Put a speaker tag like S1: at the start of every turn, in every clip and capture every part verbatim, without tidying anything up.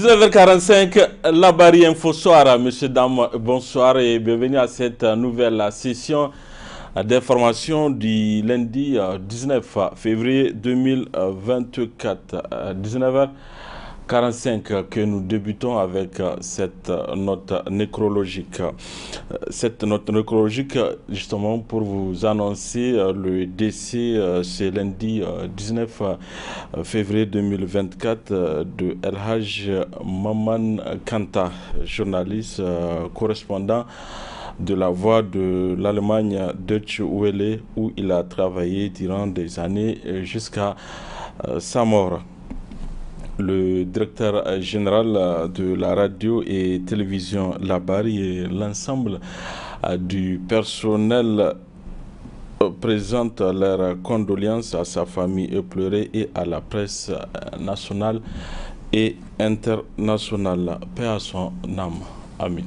S1: dix-neuf heures quarante-cinq, la Barry Info Soir. Messieurs, dames, bonsoir et bienvenue à cette nouvelle session d'information du lundi dix-neuf février deux mille vingt-quatre. dix-neuf heures quarante-cinq que nous débutons avec cette note nécrologique. Cette note nécrologique, justement, pour vous annoncer le décès ce lundi dix-neuf février deux mille vingt-quatre de El Hadj Maman Kanta, journaliste, correspondant de la voix de l'Allemagne Deutsche Welle, où il a travaillé durant des années jusqu'à sa mort. Le directeur général de la radio et télévision La Barry et l'ensemble du personnel présentent leurs condoléances à sa famille éplorée et à la presse nationale et internationale. Paix à son âme. Amen.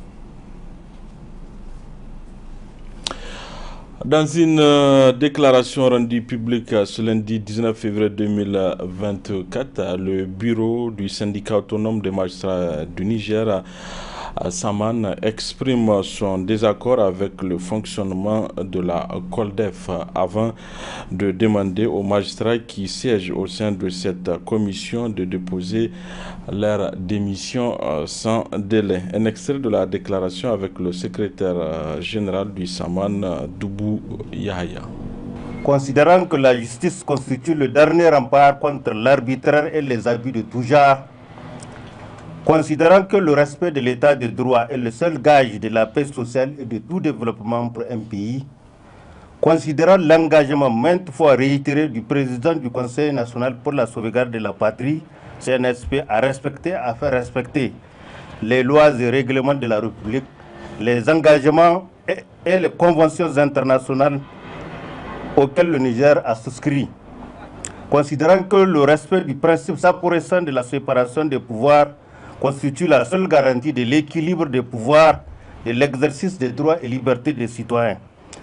S1: Dans une euh, déclaration rendue publique euh, ce lundi dix-neuf février deux mille vingt-quatre, euh, le bureau du syndicat autonome des magistrats du Niger, euh, Saman, exprime son désaccord avec le fonctionnement de la COLDEF euh, avant de demander aux magistrats qui siègent au sein de cette commission de déposer leur démission euh, sans délai. Un extrait de la déclaration avec le secrétaire euh, général du Saman, euh, Doubou Yahya.
S2: Considérant que la justice constitue le dernier rempart contre l'arbitraire et les abus de tout genre, considérant que le respect de l'état de droit est le seul gage de la paix sociale et de tout développement pour un pays, considérant l'engagement maintes fois réitéré du président du Conseil national pour la sauvegarde de la patrie, C N S P, à respecter, à faire respecter les lois et règlements de la République, les engagements et, et les conventions internationales auxquelles le Niger a souscrit. Considérant que le respect du principe sacro-saint de la séparation des pouvoirs constitue la seule garantie de l'équilibre des pouvoirs et de l'exercice des droits et libertés des citoyens,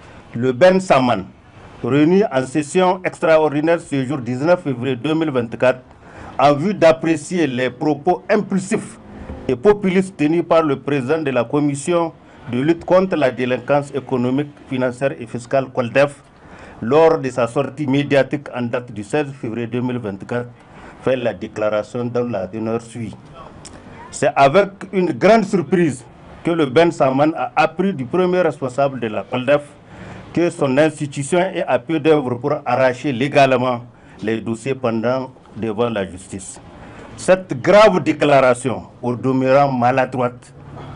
S2: le Ben Saman, réuni en session extraordinaire ce jour dix-neuf février deux mille vingt-quatre, en vue d'apprécier les propos impulsifs et populistes tenus par le président de la commission de lutte contre la délinquance économique, financière et fiscale COLDEF, lors de sa sortie médiatique en date du seize février deux mille vingt-quatre, fait la déclaration dont la teneur suit. C'est avec une grande surprise que le Ben Saman a appris du premier responsable de la COLDEF que son institution est à peu d'œuvre pour arracher légalement les dossiers pendant devant la justice. Cette grave déclaration, au demeurant maladroite,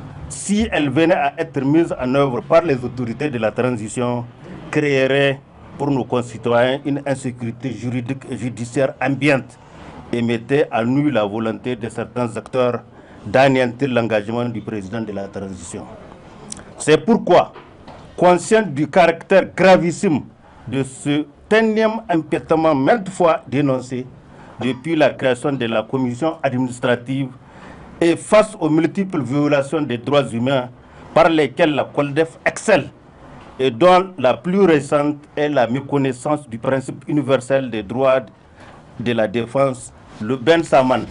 S2: si elle venait à être mise en œuvre par les autorités de la transition, créerait pour nos concitoyens une insécurité juridique et judiciaire ambiante et mettait à nu la volonté de certains acteurs d'anéantir l'engagement du président de la transition. C'est pourquoi, conscient du caractère gravissime de ce énième empiètement maintes fois dénoncé depuis la création de la commission administrative et face aux multiples violations des droits humains par lesquelles la COLDEF excelle et dont la plus récente est la méconnaissance du principe universel des droits de la défense, le Ben Saman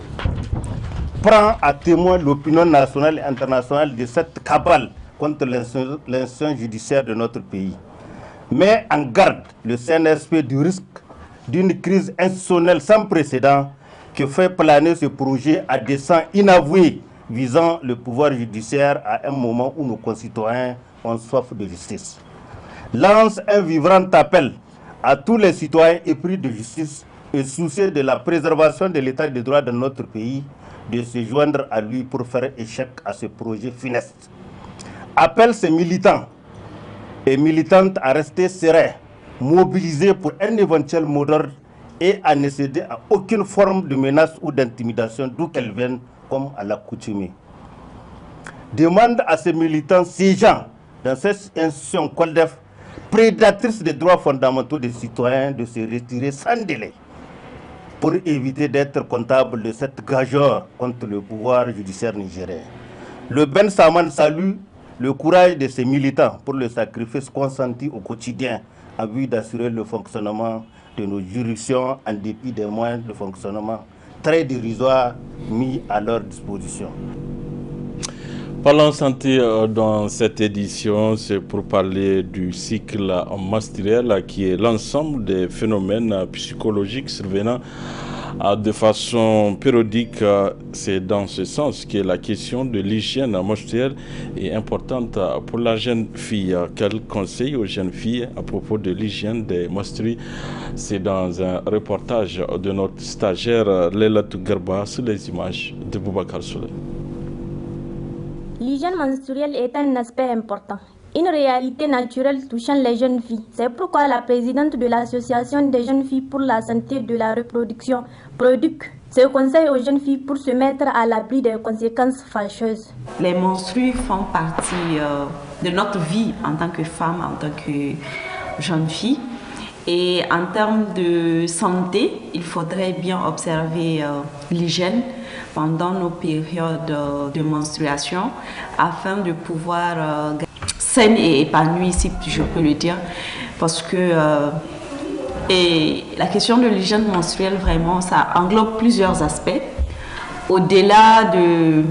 S2: prend à témoin l'opinion nationale et internationale de cette cabale contre l'institution judiciaire de notre pays. Mais en garde le C N S P du risque d'une crise institutionnelle sans précédent que fait planer ce projet à dessein inavoué visant le pouvoir judiciaire à un moment où nos concitoyens ont soif de justice. Lance un vibrant appel à tous les citoyens épris de justice et soucieux de la préservation de l'état de droit dans notre pays de se joindre à lui pour faire échec à ce projet funeste. Appelle ces militants et militantes à rester sereins, mobilisés pour un éventuel mot d'ordre et à ne céder à aucune forme de menace ou d'intimidation d'où qu'elle vienne, comme à l'accoutumée. Demande à ces militants siégeant dans cette institution COLDEF, prédatrice des droits fondamentaux des citoyens, de se retirer sans délai pour éviter d'être comptable de cette gageure contre le pouvoir judiciaire nigérien. Le Ben Saman salue le courage de ces militants pour le sacrifice consenti au quotidien en vue d'assurer le fonctionnement de nos juridictions en dépit des moyens de fonctionnement très dérisoires mis à leur disposition.
S1: Parlons santé dans cette édition, c'est pour parler du cycle menstruel qui est l'ensemble des phénomènes psychologiques survenant de façon périodique. C'est dans ce sens que la question de l'hygiène menstruelle est importante pour la jeune fille. Quel conseil aux jeunes filles à propos de l'hygiène des menstrues? C'est dans un reportage de notre stagiaire Lelatou Garba sur les images de Boubacar Souley.
S3: L'hygiène menstruelle est un aspect important, une réalité naturelle touchant les jeunes filles. C'est pourquoi la présidente de l'Association des jeunes filles pour la santé de la reproduction, PRODUC, se conseille aux jeunes filles pour se mettre à l'abri des conséquences fâcheuses.
S4: Les menstrues font partie euh, de notre vie en tant que femme, en tant que jeune fille. Et en termes de santé, il faudrait bien observer euh, l'hygiène pendant nos périodes euh, de menstruation afin de pouvoir euh, saine et épanouie, si je peux le dire, parce que euh, et la question de l'hygiène menstruelle, vraiment, ça englobe plusieurs aspects. Au-delà de,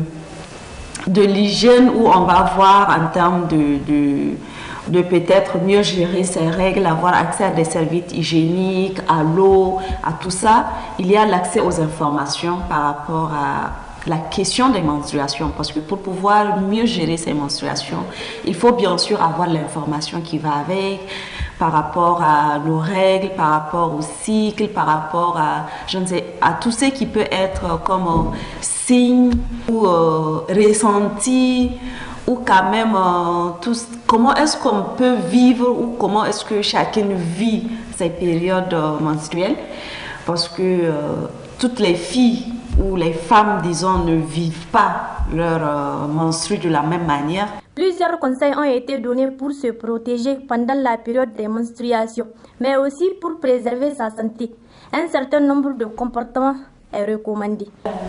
S4: de l'hygiène où on va voir en termes de, de de peut-être mieux gérer ses règles, avoir accès à des serviettes hygiéniques, à l'eau, à tout ça, il y a l'accès aux informations par rapport à la question des menstruations. Parce que pour pouvoir mieux gérer ces menstruations, il faut bien sûr avoir l'information qui va avec, par rapport à nos règles, par rapport au cycle, par rapport à, je ne sais, à tout ce qui peut être comme euh, signe ou euh, ressenti, ou quand même euh, tout, comment est-ce qu'on peut vivre ou comment est-ce que chacun vit ces périodes euh, menstruelles, parce que euh, toutes les filles ou les femmes, disons, ne vivent pas leur euh, menstru de la même manière.
S3: Plusieurs conseils ont été donnés pour se protéger pendant la période des menstruations, mais aussi pour préserver sa santé. Un certain nombre de comportements est recommandé.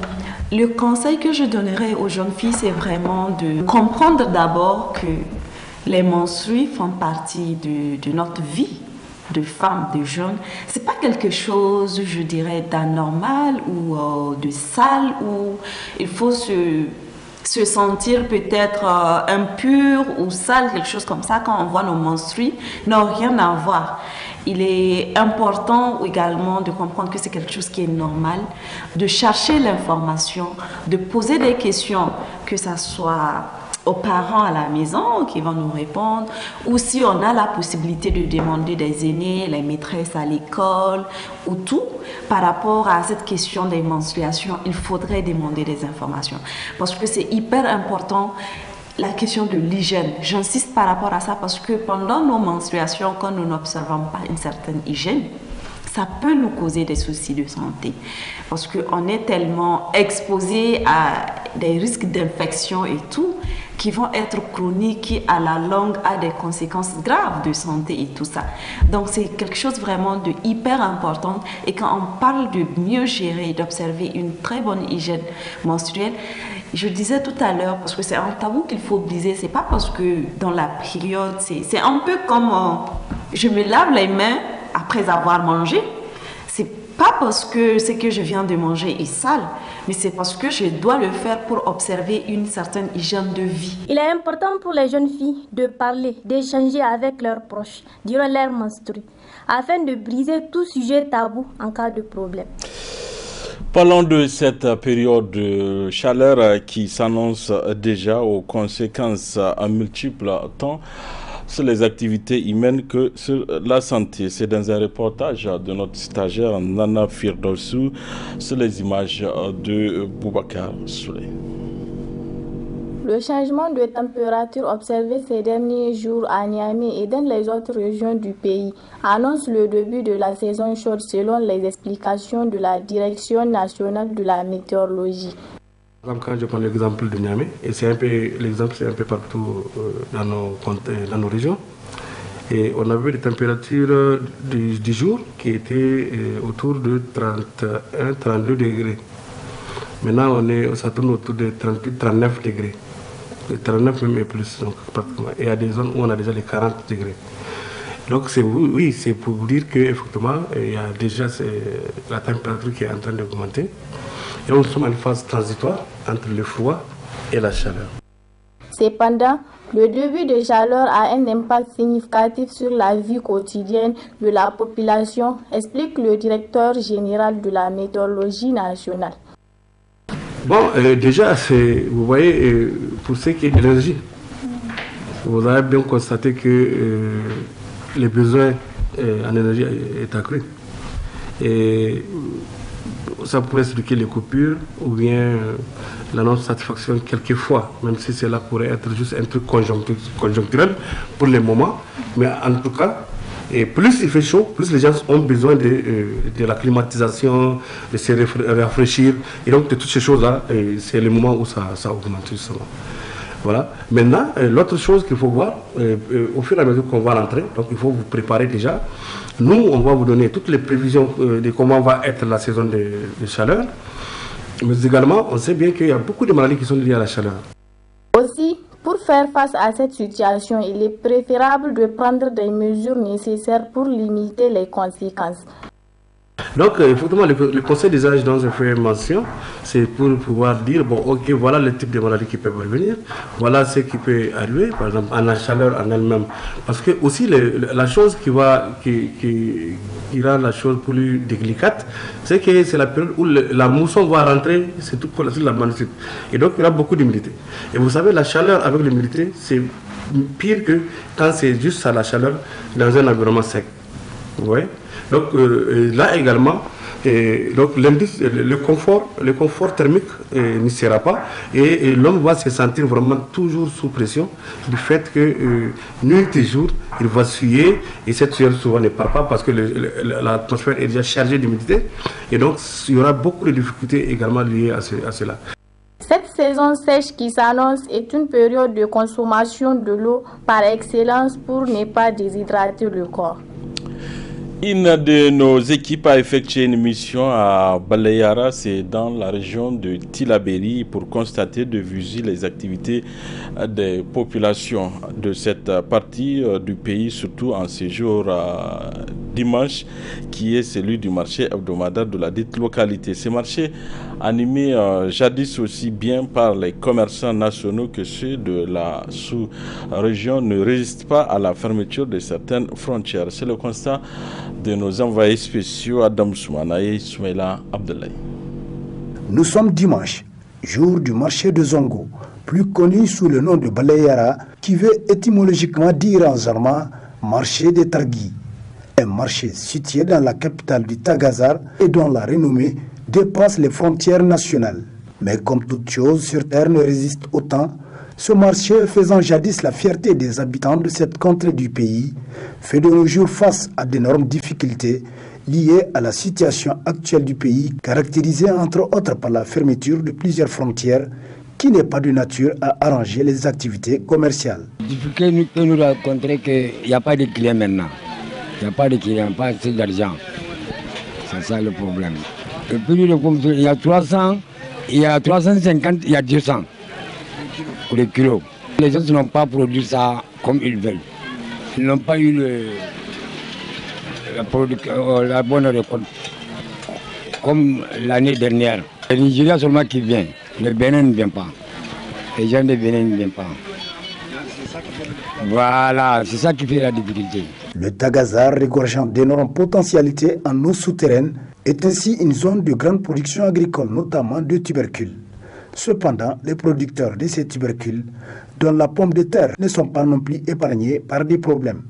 S4: Le conseil que je donnerais aux jeunes filles, c'est vraiment de comprendre d'abord que les menstrues font partie de, de notre vie de femme, de jeune. C'est pas quelque chose, je dirais, d'anormal ou euh, de sale, où il faut se, se sentir peut-être euh, impur ou sale, quelque chose comme ça, quand on voit nos menstrues, n'ont rien à voir. Il est important également de comprendre que c'est quelque chose qui est normal, de chercher l'information, de poser des questions, que ce soit aux parents à la maison qui vont nous répondre, ou si on a la possibilité de demander des aînés, les maîtresses à l'école, ou tout, par rapport à cette question des menstruations, il faudrait demander des informations. Parce que c'est hyper important. La question de l'hygiène, j'insiste par rapport à ça parce que pendant nos menstruations, quand nous n'observons pas une certaine hygiène, ça peut nous causer des soucis de santé parce qu'on est tellement exposé à des risques d'infection et tout qui vont être chroniques, qui à la longue a des conséquences graves de santé et tout ça. Donc c'est quelque chose vraiment de hyper important, et quand on parle de mieux gérer, d'observer une très bonne hygiène menstruelle, je disais tout à l'heure, parce que c'est un tabou qu'il faut briser, c'est pas parce que dans la période, c'est un peu comme euh, je me lave les mains après avoir mangé. C'est pas parce que ce que je viens de manger est sale, mais c'est parce que je dois le faire pour observer une certaine hygiène de vie.
S3: Il est important pour les jeunes filles de parler, d'échanger avec leurs proches durant leur menstrues, afin de briser tout sujet tabou en cas de problème.
S1: Parlons de cette période de chaleur qui s'annonce déjà aux conséquences multiples tant sur les activités humaines que sur la santé. C'est dans un reportage de notre stagiaire Nana Firdoussou sur les images de Boubacar Souley.
S5: Le changement de température observé ces derniers jours à Niamey et dans les autres régions du pays annonce le début de la saison chaude selon les explications de la Direction nationale de la météorologie.
S6: Quand je prends l'exemple de Niamey, et c'est un peu l'exemple, c'est un peu partout dans nos, dans nos régions, et on a vu des températures du, du jour qui étaient autour de trente et un à trente-deux degrés. Maintenant, on est, ça tourne autour de trente-huit à trente-neuf degrés. trente-neuf même et plus, donc, pratiquement. Et il y a des zones où on a déjà les quarante degrés. Donc c'est, oui, c'est pour vous dire qu'effectivement, il y a déjà la température qui est en train d'augmenter. Et nous sommes en phase transitoire entre le froid et la chaleur.
S5: Cependant, le début de chaleur a un impact significatif sur la vie quotidienne de la population, explique le directeur général de la météorologie nationale.
S6: Bon, euh, déjà, vous voyez, euh, pour ce qui est de l'énergie, vous avez bien constaté que euh, les besoins euh, en énergie est accru. Et ça pourrait expliquer les coupures ou bien euh, la non-satisfaction quelquefois, même si cela pourrait être juste un truc conjoncturel pour le moment. Mais en tout cas, et plus il fait chaud, plus les gens ont besoin de, euh, de la climatisation, de se rafraîchir. Et donc de toutes ces choses-là, c'est le moment où ça, ça augmente justement. Voilà. Maintenant, euh, l'autre chose qu'il faut voir, euh, euh, au fur et à mesure qu'on va rentrer, donc il faut vous préparer déjà. Nous, on va vous donner toutes les prévisions euh, de comment va être la saison de, de chaleur. Mais également, on sait bien qu'il y a beaucoup de maladies qui sont liées à la chaleur.
S5: Aussi, pour faire face à cette situation, il est préférable de prendre des mesures nécessaires pour limiter les conséquences.
S6: Donc, effectivement, le, le conseil des âges dont je fais mention, c'est pour pouvoir dire, bon, ok, voilà le type de maladies qui peuvent revenir, voilà ce qui peut arriver, par exemple, en la chaleur en elle-même. Parce que aussi, le, la chose qui va, qui, qui, qui rend la chose plus délicate, c'est que c'est la période où le, la mousson va rentrer, c'est tout pour la maladie. Et donc, il y a beaucoup d'humidité. Et vous savez, la chaleur avec l'humidité, c'est pire que quand c'est juste à la chaleur dans un environnement sec. Vous voyez? Donc euh, là également, et donc l'indice, le confort, le confort thermique euh, n'y sera pas et, et l'homme va se sentir vraiment toujours sous pression du fait que euh, nuit et jour il va suer et cette sueur souvent ne part pas parce que l'atmosphère est déjà chargée d'humidité et donc il y aura beaucoup de difficultés également liées à, ce, à cela.
S5: Cette saison sèche qui s'annonce est une période de consommation de l'eau par excellence pour ne pas déshydrater le corps.
S1: Une de nos équipes a effectué une mission à Balayara, c'est dans la région de Tillabéri, pour constater de visu les activités des populations de cette partie du pays, surtout en ce jour dimanche, qui est celui du marché hebdomadaire de la dite localité. Ce marché, animé euh, jadis aussi bien par les commerçants nationaux que ceux de la sous-région, ne résiste pas à la fermeture de certaines frontières. C'est le constat de nos envoyés spéciaux Adam Soumana et Soumaïla Abdoulaye.
S7: Nous sommes dimanche, jour du marché de Zongo, plus connu sous le nom de Balayara, qui veut étymologiquement dire en zarma marché de Targui. Un marché situé dans la capitale du Tagazar et dont la renommée dépasse les frontières nationales. Mais comme toute chose sur terre ne résiste au temps, ce marché, faisant jadis la fierté des habitants de cette contrée du pays, fait de nos jours face à d'énormes difficultés liées à la situation actuelle du pays, caractérisée entre autres par la fermeture de plusieurs frontières qui n'est pas de nature à arranger les activités commerciales.
S8: La difficulté que nous rencontrons, c'est qu'il n'y a pas de clients maintenant. Il n'y a pas de clients, pas assez d'argent. C'est ça le problème. Le prix de consommation, il y a trois cents, il y a trois cent cinquante, il y a deux cents pour les kilos. Les gens n'ont pas produit ça comme ils veulent. Ils n'ont pas eu le, la, la bonne récolte comme l'année dernière. Le Nigeria seulement qui vient, le Bénin ne vient pas. Les gens de Bénin ne viennent pas. Voilà, c'est ça qui fait la difficulté.
S7: Le Tagazar, regorgeant d'énormes potentialités en eau souterraine, est ainsi une zone de grande production agricole, notamment de tubercules. Cependant, les producteurs de ces tubercules, dont la pomme de terre, ne sont pas non plus épargnés par des problèmes.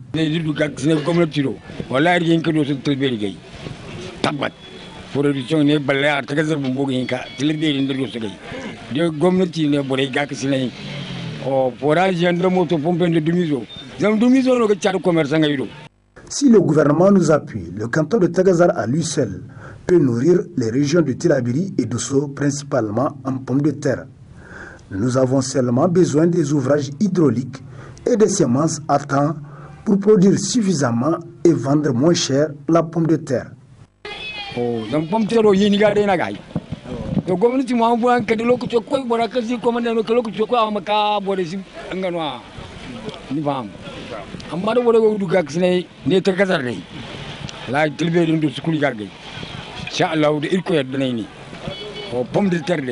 S8: Production ne balaya Tagazar bumbo ginka tilbe ndo so gay de gomnati ne bore gak sinay o forage ndo moto pompe de dumizo zam dumizo no ga commerçant ngaydo.
S7: Si le gouvernement nous appuie, le canton de Tagazar à lui seul peut nourrir les régions de Tillabéri et d'Osso principalement en pommes de terre. Nous avons seulement besoin des ouvrages hydrauliques et des semences à temps pour produire suffisamment et vendre moins cher la pomme de terre.
S8: Oh, donc pomme de terre yini ga dai na gai. To gwamnati mu an buran ka da lokaci ko bora ka si kuma da lokaci ko amma ka bore si anganwa. Ni fam. Amma da bore go duga kisne ne ta kasar ne. La tilbe din do sukuli ga gai. Insha Allah da irko yadda ne ni. aux pommes de terre.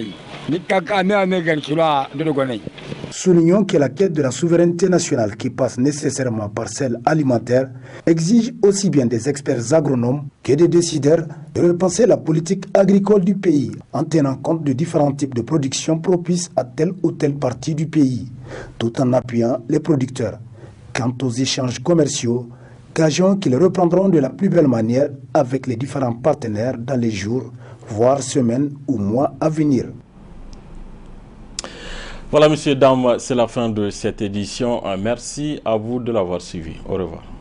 S7: Soulignons que la quête de la souveraineté nationale qui passe nécessairement par celle alimentaire exige aussi bien des experts agronomes que des décideurs de repenser la politique agricole du pays en tenant compte de différents types de production propices à telle ou telle partie du pays, tout en appuyant les producteurs. Quant aux échanges commerciaux, gageons qu'ils reprendront de la plus belle manière avec les différents partenaires dans les jours, voire semaines ou mois à venir.
S1: Voilà, messieurs, dames, c'est la fin de cette édition. Merci à vous de l'avoir suivi. Au revoir.